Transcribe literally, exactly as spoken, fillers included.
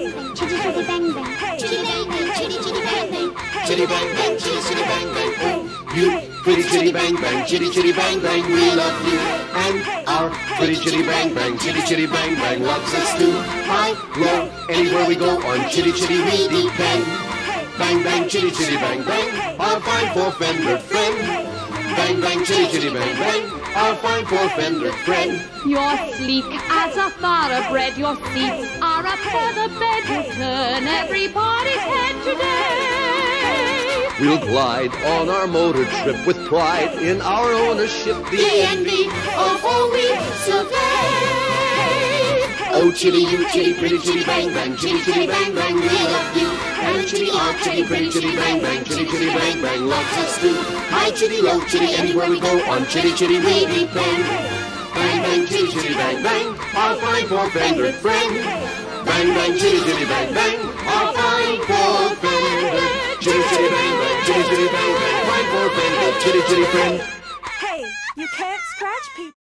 bang bang, chitty chitty bang bang, chitty bang bang, chitty chitty bang bang, Chitty bang bang, chitty chitty bang bang. Oh, you pretty chitty bang bang, chitty chitty bang bang. We love you, and our pretty chitty bang bang, chitty chitty bang bang loves us too. High, low, anywhere we go on chitty chitty we depend. Bang bang, chitty chitty bang bang, our fine four-fender friend. Bang bang, chitty chitty bang bang, our fine four-fender friend. You're sleek as a thoroughbred. Your seats are a feather bed. You'll turn everybody's head today. We'll glide on our motor trip with pride in our ownership. The envy of all we survey. Oh, chitty, you chitty, pretty chitty bang bang, chitty chitty bang bang, we love you. And chitty, our chitty, pretty chitty bang bang, chitty chitty bang bang loves us too. High chitty, low chitty, anywhere we go on chitty chitty we depend. Bang bang, chitty chitty bang bang, our fine four-fender friend. Bang bang, chitty chitty bang bang, our fine four-fender. Chitty chitty bang bang, chitty chitty bang bang, fine four-fender, chitty chitty friend. Hey, you can't scratch people.